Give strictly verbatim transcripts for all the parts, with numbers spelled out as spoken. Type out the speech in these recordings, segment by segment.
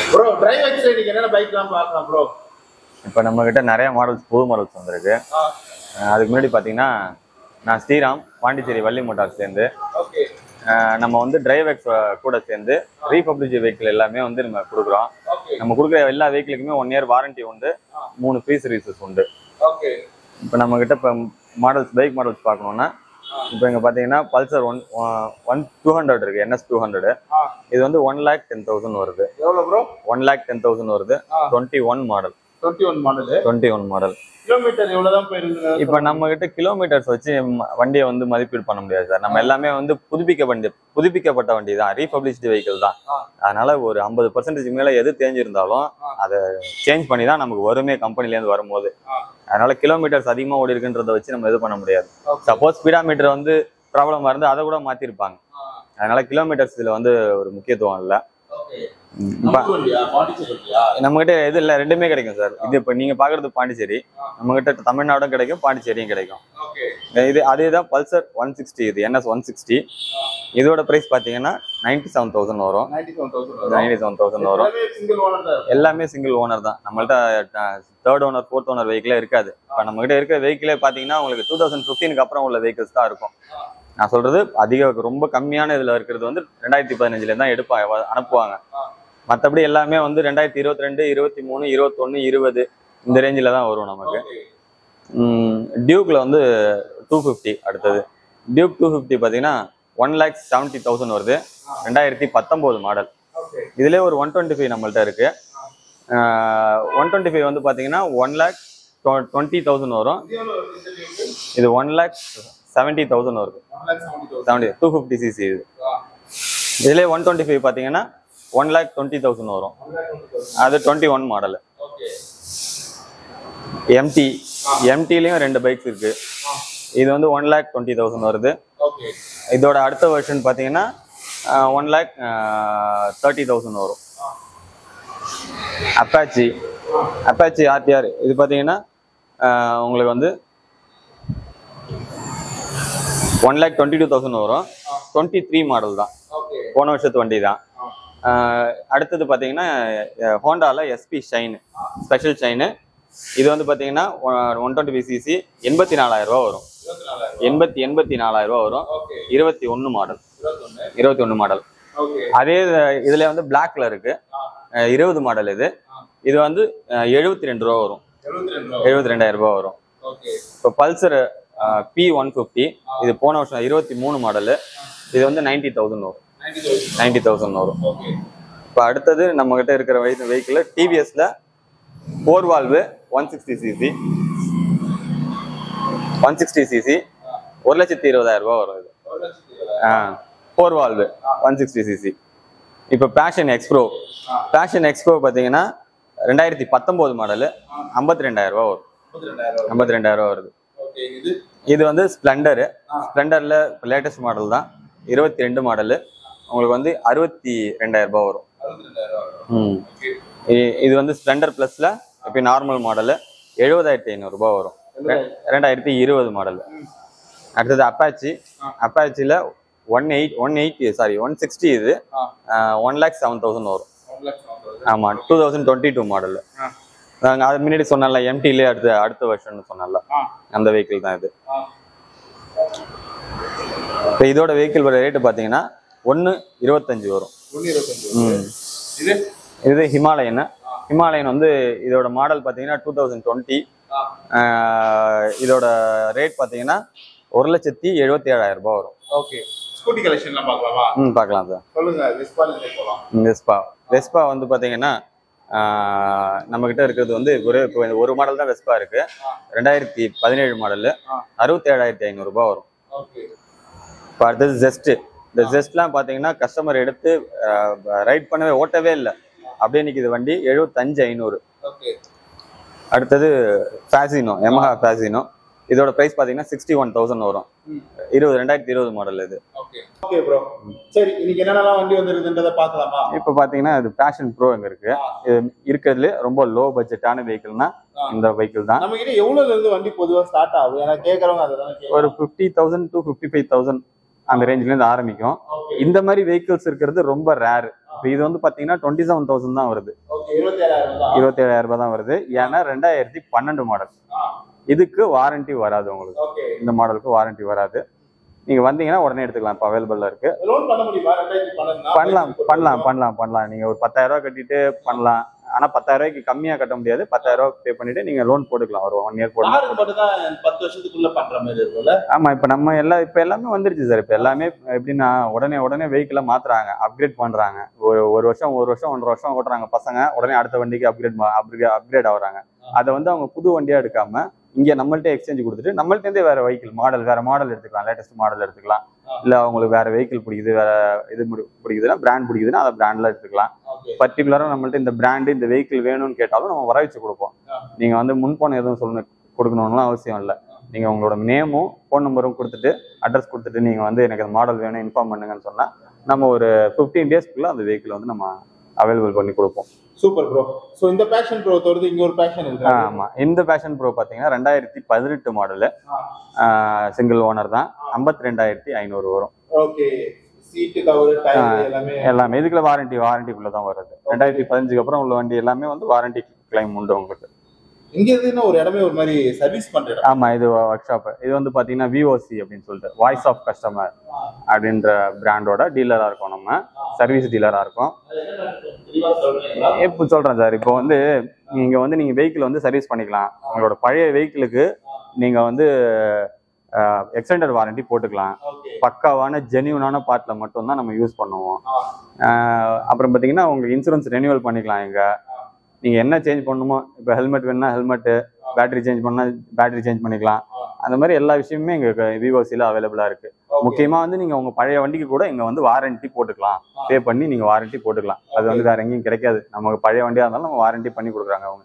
Bro drive எக்ஸ்ல நீங்க என்னென்ன பைக்லாம் பார்க்கலாம் ப்ரோ? இப்போ நம்ம கிட்ட நிறைய மாடல்ஸ் புது மாடல்ஸ் வந்திருக்கு. அதுக்கு முன்னாடி பார்த்தீங்கன்னா நான் ஸ்ரீராம் பாண்டிச்சேரி வள்ளி மோட்டார்ஸ்லேருந்து ஓகே நம்ம வந்து டிரைவ் எக்ஸ் கூட சேர்ந்து ரீபப்ளிஷ் வெஹிக்கிள் எல்லாமே வந்து நம்ம கொடுக்குறோம். நம்ம கொடுக்குற எல்லா வெஹிக்கிளுக்குமே ஒன் இயர் வாரண்டி உண்டு, மூணு ஃப்ரீ சர்வீசஸ் உண்டு. ஓகே இப்போ நம்ம கிட்ட இப்போ மாடல்ஸ் பைக் மாடல்ஸ் பார்க்கணுன்னா இப்போ இங்கே பார்த்தீங்கன்னா Pulsar one one two hundred இருக்கு, என்எஸ் டூ ஹண்ட்ரட். இது வந்து ஒன் லேக் டென் தௌசண்ட் வருது. எவ்வளோ bro? One lakh ten thousand வருது. Twenty one model twenty one model twenty one model kilometre எவ்வளவுதான் போயிருக்கு? இப்போ நம்ம கிட்ட கிலோமீட்டர்ஸ் வச்சு வண்டியை வந்து மதிப்பீடு பண்ண முடியாது சார். நம்ம எல்லாமே வந்து புதுப்பிக்க வண்டி புதுப்பிக்கப்பட்ட வண்டி தான், ரீபப்ளிஷ்டு வெஹிக்கிள் தான். அதனால ஒரு ஐம்பது பர்சன்டேஜ் மேல எது தேஞ்சிருந்தாலும் அதை சேஞ்ச் பண்ணி தான் நமக்கு வருமே கம்பெனிலேருந்து வரும்போது. அதனால கிலோமீட்டர்ஸ் அதிகமாக ஓடி இருக்குன்றதை வச்சு நம்ம இது பண்ண முடியாது. சப்போஸ் ஸ்பீடா மீட்டர் வந்து ப்ராப்ளமா இருந்து அதை கூட மாத்திருப்பாங்க. அதனால கிலோமீட்டர்ஸ் இதுல வந்து ஒரு முக்கியத்துவம் இல்லை. நம்ம கிட்ட இது இல்ல, ரெண்டுமே கிடைக்கும் சார். இது இப்ப நீங்க பாக்குறது பாண்டிச்சேரி, நம்ம கிட்ட தமிழ்நாடும் கிடைக்கும், பாண்டிச்சேரியும் கிடைக்கும். இது அதேதான் பல்சர் ஒன் சிக்ஸ்டி, இது என்எஸ் ஒன் சிக்ஸ்டி. இதோட பிரைஸ் பாத்தீங்கன்னா நைன்டி செவன் தௌசண்ட் வரும். நைன்டி செவன் தௌசண்ட் வரும். எல்லாமே சிங்கிள் ஓனர் தான். நம்மள்ட்ட தேர்ட் ஓனர் ஃபோர்த் ஓனர் வெஹிக்கிளே இருக்காது. இப்ப நம்ம கிட்ட இருக்கிற வெஹிக்கிளே பாத்தீங்கன்னா உங்களுக்கு டூ தௌசண்ட் பிப்டீனுக்கு அப்புறம் உள்ள வெஹிக்கிள்ஸ் தான் இருக்கும். நான் சொல்றது அதிக ரொம்ப கம்மியான இதுல இருக்கிறது வந்து ரெண்டாயிரத்தி பதினஞ்சுல தான் எடுப்பாங்க அனுப்புவாங்க. மற்றபடி எல்லாமே வந்து ரெண்டாயிரத்தி இருபத்தி ரெண்டு இருபத்தி மூணு இருபத்தொன்னு இருபது இந்த ரேஞ்சில தான் வரும் நமக்கு. டியூக்ல வந்து டூ ஃபிஃப்டி. அடுத்தது டியூக் டூ ஃபிஃப்டி பார்த்தீங்கன்னா ஒன் லேக் செவன்டி தௌசண்ட் வருது. ரெண்டாயிரத்தி பத்தொம்போது மாடல். இதுலேயே ஒரு ஒன் டுவெண்ட்டி ஃபைவ் நம்மள்ட்ட இருக்கு. ஒன் டுவெண்ட்டி ஃபைவ் வந்து பார்த்தீங்கன்னா ஒன் லேக் டுவெண்ட்டி தௌசண்ட் வரும். இது ஒன் லேக் செவன்டி தௌசண்ட் வருது. Seventy two fifty CC. இது இதுலேயே ஒன் டுவெண்ட்டி ஃபைவ் பார்த்தீங்கன்னா ஒன் லேக் டுவெண்ட்டி தௌசண்ட் வரும். அது டுவெண்ட்டி ஒன் மாடல். எம்டி எம்டிலையும் ரெண்டு பைக்ஸ் இருக்கு. இது வந்து ஒன் லேக் டுவெண்ட்டி தௌசண்ட் வருது. இதோட அடுத்த வெர்ஷன் பார்த்தீங்கன்னா ஒன் லேக் தேர்ட்டி தௌசண்ட் வரும். அப்பாச்சி அப்பாச்சி ஆர்டிஆர் இது பார்த்தீங்கன்னா உங்களுக்கு வந்து one lakh twenty two thousand வரும். டுவெண்ட்டி த்ரீ மாடல் தான், போன வருஷத்து வண்டி தான். அடுத்தது பார்த்தீங்கன்னா ஹோண்டால எஸ்பி ஷைன் ஸ்பெஷல் ஷைனு. இது வந்து பார்த்தீங்கன்னா ஒன் டுவெண்ட்டி ஃபைவ் சிசி எண்பத்தி நாலாயிரம் ரூபா வரும். எண்பத்தி எண்பத்தி நாலாயிரம் ரூபா வரும். இருபத்தி ஒன்று மாடல் இருபத்தி ஒன்று மாடல். அதே இதுல வந்து பிளாக்ல இருக்கு, இருபது மாடல். இது இது வந்து எழுபத்தி ரெண்டு ரூபா வரும். எழுபத்தி ரெண்டாயிரம் ரூபா வரும். இப்போ பல்சர் பி ஒன் ஃபிஃப்டி, இது போன வருஷம் இருபத்தி மூணு மாடலு. இது வந்து நைன்டி தௌசண்ட் வரும். நைன்டி தௌசண்ட் வரும். இப்போ அடுத்தது நம்ம கிட்ட இருக்கிற வெஹிக்கிள் டிவிஎஸ்ல four valve one sixty CC one sixty CC ஒரு லட்சத்தி இருபதாயிரம் ரூபா வரும். இது four valve one sixty CC. இப்போ பேஷன் எக்ஸ்ப்ரோ பேஷன் எக்ஸ்ப்ரோ பார்த்தீங்கன்னா ரெண்டாயிரத்தி பத்தொன்பது மாடலு ஐம்பத்தி ரெண்டாயிரம் ரூபா வரும். ஐம்பத்தி ரெண்டாயிரம் ரூபா வருது. இது வந்து ஸ்ப்ளெண்டரு. ஸ்ப்ளெண்டர்ல லேட்டஸ்ட் மாடல் தான், இருபத்தி ரெண்டு மாடலு. உங்களுக்கு வந்து அறுபத்தி ரெண்டாயிரம் ரூபாய் வரும். ம் இது வந்து ஸ்ப்ளெண்டர் பிளஸ்ல இப்போ நார்மல் மாடலு எழுபதாயிரத்தி ஐநூறு ரூபாய் வரும். ரெண்டாயிரத்தி இருபது மாடல். அடுத்தது அப்பாச்சி. அப்பாச்சில one eight one eighty sorry one sixty. இது ஒன் லேக் செவன் தௌசண்ட் வரும். ஆமா, two thousand twenty two model. நாங்கள் அது முன்னாடி சொன்னால எம்டிலே அடுத்த அடுத்த வருஷன் சொன்னால அந்த வெஹிக்கிள் தான் இது. இப்போ இதோட வெஹிக்கிள் ரேட்டு பார்த்தீங்கன்னா ஒன்று இருபத்தஞ்சு வரும். இது ஹிமாலயன். ஹிமாலயன் வந்து இதோட மாடல் பார்த்தீங்கன்னா டூ தௌசண்ட் டுவெண்ட்டி. இதோட ரேட் பார்த்தீங்கன்னா ஒரு லட்சத்தி எழுபத்தி ஏழாயிரம் ரூபாய் வரும். ஓகே, ஸ்கூட்டி கலெக்ஷன்லாம் பார்க்கலாமா? ம் பார்க்கலாம் சார். சொல்லுங்க. வெஸ்பால இருந்து போலாம். வெஸ்பா வெஸ்பா வந்து பார்த்தீங்கன்னா நம்ம கிட்ட இருக்கிறது வந்து ஒரு ஒரு மாடல் தான் வெஸ்பா இருக்கு. ரெண்டாயிரத்தி பதினேழு மாடலு அறுபத்தி ஏழாயிரத்தி ஐநூறு ரூபாய் வரும். இப்போ அடுத்தது ஜெஸ்ட். இந்த ஜெஸ்ட்லாம் பார்த்தீங்கன்னா கஸ்டமர் எடுத்து ரைட் பண்ணவே ஓட்டவே இல்லை, அப்படியே நிற்கிது வண்டி. எழுபத்தஞ்சு ஐநூறு. அடுத்தது ஃபேசினோ யமஹா ஃபேசினோ. இதோட பிரைஸ் பார்த்தீங்கன்னா சிக்ஸ்டி ஒன் தௌசண்ட் வரும். இருபது ரெண்டாயிரத்தி இருபது மாடல் இது. ஓகே ப்ரோ, சரி இன்னைக்கு என்னென்னலாம் வண்டி வந்துருக்குன்றத பார்க்கலாமா? இப்போ பார்த்தீங்கன்னா இது பேஷன் ப்ரோ எங்க இருக்கு. இது இருக்கிறதுல ரொம்ப லோ பட்ஜெட்டான வெஹிக்கிள்னா இந்த வெஹிக்கிள் தான். நம்ம கிட்ட எவ்வளவுல இருந்து வண்டி பொதுவாக ஸ்டார்ட் ஆகுது? ஏன்னா கேட்கறவங்க அதுதான். ஒரு fifty thousand to fifty five thousand அந்த ரேஞ்சில இருந்து ஆரம்பிக்கும். இந்த மாதிரி வெஹிக்கிள்ஸ் இருக்கிறது ரொம்ப ரேர். இப்போ இது வந்து பாத்தீங்கன்னா டுவெண்ட்டி செவன் தௌசண்ட் தான் வருது. ஓகே, இருபத்தி ஏழாயிரம் தான். இருபத்தி ஏழாயிரம் ரூபாய் தான் வருது. ஏன்னா ரெண்டாயிரத்தி பன்னெண்டு மாடல். இதுக்கு வாரண்டி வராது உங்களுக்கு. ஓகே, இந்த மாடலுக்கு வாரண்டி வராது. நீங்க வந்தீங்கன்னா உடனே எடுத்துக்கலாம். இப்போ அவைலபிளா இருக்கு. லோன் பண்ண முடியுமா? ரெண்டாயிரத்தி பன்னெண்டு பண்ணலாம் பண்ணலாம் பண்ணலாம் பண்ணலாம். நீங்க ஒரு பத்தாயிரம் ரூபாய் கட்டிட்டு பண்ணலாம். ஆனா பத்தாயிரம் ரூபாய்க்கு கம்மியா கட்ட முடியாது. பத்தாயிரம் ரூபாய் பே பண்ணிட்டு நீங்க லோன் போட்டுக்கலாம். ஒரு ஒன் இயர் போட்டு பத்து வருஷத்துக்குள்ள பண்ற மாதிரி இருக்கும்ல. ஆமா, இப்ப நம்ம எல்லாம் இப்ப எல்லாமே வந்துருச்சு சார். இப்ப எல்லாமே எப்படின்னா உடனே உடனே வெஹிக்கிள மாத்துறாங்க, அப்கிரேட் பண்றாங்க. ஒரு ஒரு வருஷம் ஒரு வருஷம் ஒன்றரை வருஷம் ஓட்டுறாங்க பசங்க, உடனே அடுத்த வண்டிக்கு அப்கிரேட் அப்கிரேட் ஆகுறாங்க. அதை வந்து அவங்க புது வண்டியா எடுக்காம இங்க நம்மள்ட்ட எக்ஸ்சேஞ்ச் கொடுத்துட்டு நம்மள்ட்ட இருந்தே வேற வெஹிக்கிள் மாடல் வேற மாடல் எடுத்துக்கலாம். லேட்டஸ்ட் மாடல் எடுத்துக்கலாம். இல்ல அவங்களுக்கு வேற வெஹிக்கிள் பிடிக்குது, வேற இது பிடிக்குதுன்னா பிராண்ட் பிடிக்குதுன்னா அதை பிராண்ட்ல எடுத்துக்கலாம். பர்டிகுலரா நம்மள்ட்ட இந்த பிராண்டு இந்த வெஹிக்கிள் வேணும்னு கேட்டாலும் நம்ம வர வச்சு கொடுப்போம். நீங்க வந்து முன்பணம் எதுவும் சொல்லணும் கொடுக்கணும்னு அவசியம் இல்லை. நீங்க உங்களோட நேமும் ஃபோன் நம்பரும் கொடுத்துட்டு அட்ரஸ் கொடுத்துட்டு நீங்க வந்து எனக்கு அந்த மாடல் வேணும் இன்ஃபார்ம் பண்ணுங்கன்னு சொன்னா நம்ம ஒரு பிப்டீன் டேஸ்க்குள்ள அந்த வெஹிக்கிள் வந்து நம்ம அவைலபிள் பண்ணி கொடுப்போம். Super bro. சோ இந்த பேஷன் ப்ரோ தவிர்த்து இங்க ஒரு பேஷன் இருக்கு. ஆமா, இந்த பேஷன் ப்ரோ பாத்தீங்கன்னா ரெண்டாயிரத்தி பதினெட்டு மாடலு, சிங்கிள் ஓனர் தான். ஐம்பத்தி ரெண்டாயிரத்தி ஐநூறு வரும். ஓகே, சீட் கவர் டயர் எல்லாமே எல்லாமே இதுக்குள்ள வாரண்டி வாரண்டிக்குள்ள தான் வருது. ரெண்டாயிரத்தி பதினஞ்சுக்கு அப்புறம் உள்ள வண்டி எல்லாமே வந்து வாரண்டி கிளைம் உண்டு உங்களுக்கு. இங்க இருக்குன்னா ஒரு இடமே ஒரு மாதிரி சர்வீஸ் பண்ற இடம். ஆமா, இது ஒர்க் ஷாப். இது வந்து பாத்தீங்கன்னா விஓசி அப்படின்னு சொல்லிட்டு வாய்ஸ் ஆஃப் கஸ்டமர் அப்படின்ற பிராண்டோட டீலரா இருக்கும். நம்ம சர்வீஸ் டீலரா இருக்கும். இப்போ சொல்றேன் சார். இப்போ வந்து நீங்க வந்து நீங்க வெஹிக்கிள் வந்து சர்வீஸ் பண்ணிக்கலாம். உங்களோட பழைய வெஹிக்கிளுக்கு நீங்க வந்து எக்ஸ்டெண்டட் வாரண்டி போட்டுக்கலாம். பக்காவான ஜென்யூனான பார்ட்ல மட்டும் தான் நம்ம யூஸ் பண்ணுவோம். அப்புறம் பாத்தீங்கன்னா உங்களுக்கு இன்சூரன்ஸ் ரெனியூவல் பண்ணிக்கலாம். எங்க நீங்க என்ன சேஞ்ச் பண்ணணுமோ, இப்போ ஹெல்மெட் வேணும்னா ஹெல்மெட், பேட்டரி சேஞ்ச் பண்ணா பேட்டரி சேஞ்ச் பண்ணிக்கலாம். அந்த மாதிரி எல்லா விஷயமுமே எங்க விவோசில அவைலபிளா இருக்கு. முக்கியமா வந்து நீங்க உங்க பழைய வண்டிக்கு கூட இங்க வந்து வாரண்டி போட்டுக்கலாம். பே பண்ணி நீங்க வாரண்டி போட்டுக்கலாம். அது வந்து வேற எங்கேயும் கிடைக்காது. நமக்கு பழைய வண்டியா இருந்தாலும் நம்ம வாரண்டி பண்ணி கொடுக்குறாங்க அவங்க.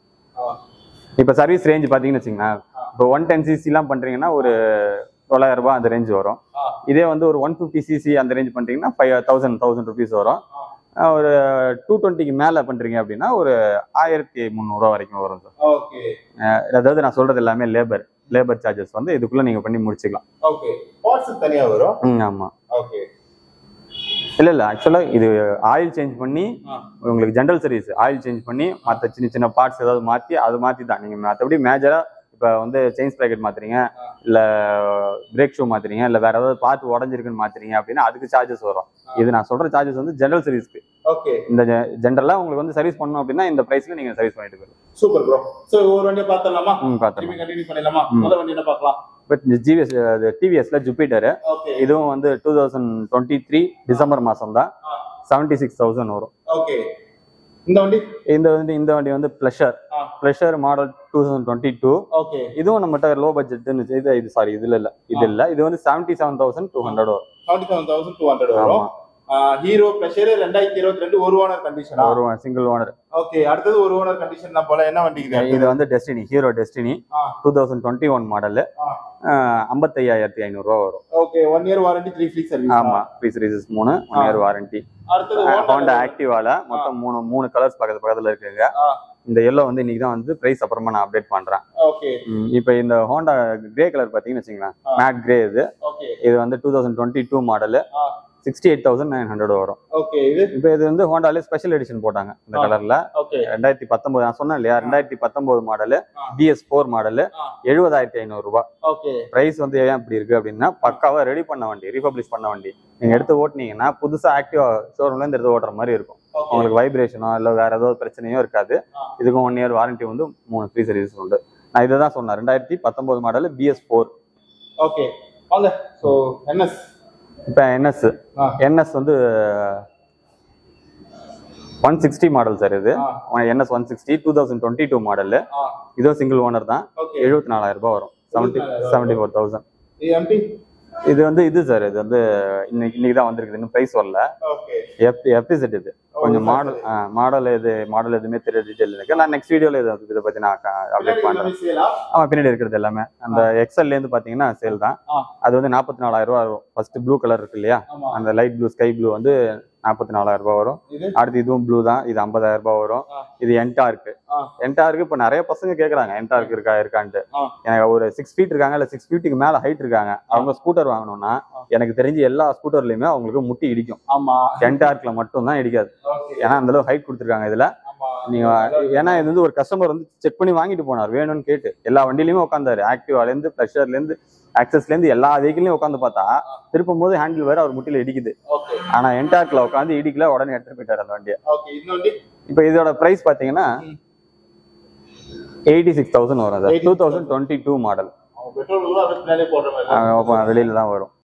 இப்ப சர்வீஸ் ரேஞ்ச் பாத்தீங்கன்னு வச்சுக்கோங்களேன். இப்போ ஒன் டென் சிசி எல்லாம் பண்றீங்கன்னா ஒரு தொள்ளாயிரம் ரூபாய் அந்த ரேஞ்ச் வரும். இதே வந்து ஒரு ஒன் பிப்டி சிசி அந்த ரேஞ்ச் பண்றீங்கன்னா ஃபைவ் தௌசண்ட் தௌசண்ட் ருபீஸ் வரும். ஒரு டூ டுவெண்ட்டிக்கு மேல பண்றீங்க அப்படின்னா ஒரு ஆயிரத்தி முந்நூறுவா வரைக்கும் வரும் சார். ஓகே, அதாவது நான் சொல்றது எல்லாமே லேபர் லேபர் சார்ஜஸ் வந்து இதுக்குள்ள நீங்க பண்ணி முடிச்சுக்கலாம். ஓகே, பார்ட்ஸ் தனியா வரும். ம், ஆமா. ஓகே, இல்ல இல்ல ஆக்சுவலா இது ஆயில் சேஞ்ச் பண்ணி உங்களுக்கு ஜெனரல் சர்வீஸ் ஆயில் சேஞ்ச் பண்ணி மற்ற சின்ன சின்ன பார்ட்ஸ் ஏதாவது மாத்தி அது மாத்தி தான். நீங்க மற்றபடி மேஜரா இப்போ வந்து செயின் ஸ்ப்ராக்கெட் மாத்துறீங்க, இல்ல பிரேக் ஷூ மாத்துறீங்க, இல்ல வேற ஏதாவது பார்ட் உடஞ்சிருக்குன்னு மாத்துறீங்க அப்படின்னா அதுக்கு சார்ஜஸ் வரும். இது நான் சொல்ற சார்ஜஸ் வந்து ஜெனரல் சர்வீஸ்க்கு. ஓகே, இந்த ஜெனரலா உங்களுக்கு வந்து சர்வீஸ் பண்ணணும் அப்படின்னா இந்த பிரைஸ்ல நீங்க சர்வீஸ் பண்ணிட்டு போயிடும். Super bro. சோ ஒரு வண்டியை பார்த்தலாமா? ம், பார்த்தலாம். கண்டினியூ பண்ணலாமா? முதல் வண்டி என்ன பார்க்கலாம்? பட் ஜிவிஎஸ் டிவிஎஸ்ல ஜூபிட்டர். இதுவும் வந்து two thousand twenty three December மாசம் தான். செவன்டி சிக்ஸ் தௌசண்ட் வரும். ஓகே, இந்த வண்டி இந்த வந்து இந்த வண்டி வந்து Pleasure Pleasure model two thousand twenty two. Okay, இதுவும் நம்மகிட்ட லோ பட்ஜெட்னு இது இது சாரி இதுல இல்ல இது இல்ல இது வந்து seventy seven thousand two hundred வரும். Seventy seven thousand two hundred வரும். ஹீரோ பிளஷர் ரெண்டாயிரத்தி இருபத்தி ரெண்டு ஒரு ஓனர் கண்டிஷன். ஒரு சிங்கிள் ஓனர். ஓகே, அடுத்தது ஒரு ஓனர் கண்டிஷன் தான் போல. என்ன வண்டி இது? இது வந்து Destini Hero Destini two thousand twenty one model. ஐம்பத்தி ஐயாயிரத்தி ஐநூறு ரூபா வரும். Okay, one year warranty, three free service. ஆமா, ஃப்ரீ சர்வீசஸ் மூணு, ஒன் இயர் வாரண்டி. அடுத்தது ஹோண்டா ஆக்டிவால மொத்தம் மூணு மூணு கலர்ஸ் பக்கத்து பக்கத்துல இருக்குங்க. இந்த எல்லோ வந்து இன்னைக்கு தான் வந்து பிரைஸ் அப்புறமா நான் அப்டேட் பண்றேன். ஓகே, இப்போ இந்த ஹோண்டா கிரே கலர் பாத்தீங்கன்னு வச்சுங்களேன், மேட் கிரே. இது இது வந்து two thousand twenty two model, sixty eight thousand nine hundred வரும். ஓகே, இது இப்போ இது வந்து ஹோண்டாலே ஸ்பெஷல் எடிஷன் போட்டாங்க இந்த கலர்ல. ரெண்டாயிரத்தி பத்தொன்பது நான் சொன்னேன் இல்லையா, ரெண்டாயிரத்தி பத்தொன்பது மாடல் பிஎஸ் ஃபோர் மாடல், எழுபதாயிரத்தி ஐநூறு ரூபாய். ஓகே, பிரைஸ் வந்து ஏன் இப்படி இருக்கு அப்படின்னா பக்காவா ரெடி பண்ண வண்டி, ரீபப்ளிஷ் பண்ண வண்டி. நீங்க எடுத்து ஓட்டினீங்கன்னா புதுசா ஆக்டிவா ஷோரூம்ல இருந்து எடுத்து ஓட்டுற மாதிரி இருக்கும். உங்களுக்கு வைப்ரேஷனோ இல்ல வேற ஏதாவது பிரச்சனையோ இருக்காது. இதுக்கும் ஒன் இயர் வாரண்டி வந்து மூணு ஃப்ரீ சர்வீஸ் உண்டு. நான் இதை தான் சொன்னேன், ரெண்டாயிரத்தி பத்தொன்பது மாடல் பிஎஸ் ஃபோர். ஓகே, வாங்க. ஸோ என்எஸ் இப்போ என்எஸ் என்எஸ் வந்து ஒன் சிக்ஸ்டி மாடல் சார். இது NS one sixty two thousand twenty two model. இதுவும் சிங்கிள் ஓனர் தான். எழுபத்தி நாலாயிரம் ரூபாய் வரும். Seventy seventy four thousand. இது வந்து இது சார் இது வந்து இன்னைக்கு இன்னைக்கு தான் வந்திருக்குது, இன்னும் பிரைஸ் வரல. எஃப்இசெட் இது கொஞ்சம் மாடல் மாடல் இது மாடல் எதுவுமே தெரிய டீடைல் இருக்கு. நான் நெக்ஸ்ட் வீடியோல இதை இதை பத்தி நான் அப்டேட் பண்றேன். ஆமா, பின்னாடி இருக்கிறது எல்லாமே அந்த எக்ஸ்எல்ல இருந்து பாத்தீங்கன்னா சேல் தான். அது வந்து நாற்பத்தி நாலாயிரம் ரூபாய் வரும். ஃபர்ஸ்ட் ப்ளூ கலர் இருக்கு இல்லையா, அந்த லைட் ப்ளூ ஸ்கை ப்ளூ வந்து நாற்பத்தி நாலாயிரம் ரூபாய் வரும். இது அடுத்து இதுவும் ப்ளூ தான், இது ஐம்பதாயிரம் ரூபாய் வரும். இது என்டார்க்கு. என்டார்க்கு இப்போ நிறைய பசங்க கேட்குறாங்க என்டார்க் இருக்கா இருக்கான்ட்டு. எனக்கு ஒரு சிக்ஸ் ஃபீட் இருக்காங்க இல்லை சிக்ஸ் ஃபீட்டுக்கு மேலே ஹைட் இருக்காங்க, அவங்க ஸ்கூட்டர் வாங்கணும்னா எனக்கு தெரிஞ்சு எல்லா ஸ்கூட்டர்லையுமே அவங்களுக்கு முட்டி இடிக்கும். ஆமா, என்டார்க்ல மட்டும் தான் இடிக்காது. ஏன்னா அந்த அளவு ஹைட் கொடுத்துருக்காங்க இதுல. நீங்க ஏன்னா இது வந்து ஒரு கஸ்டமர் வந்து செக் பண்ணி வாங்கிட்டு போனார் வேணும்னு கேட்டு. எல்லா வண்டியிலுமே உட்காந்தாரு, ஆக்டிவால இருந்து பிளஷர்ல இருந்து ஆக்சஸ்ல இருந்து எல்லா வெஹிக்கிளையும் உட்காந்து பார்த்தா திருப்பும் போது ஹேண்டில் வேற அவர் முட்டில இடிக்குது. ஆனா என்டார்க்ல உட்காந்து இடிக்கல, உடனே எடுத்துட்டு போயிட்டாரு அந்த வண்டியை. இப்ப இதோட பிரைஸ் பாத்தீங்கன்னா எயிட்டி சிக்ஸ் தௌசண்ட் வரும் sir. Two thousand twenty two model. வெளியில தான் வரும்.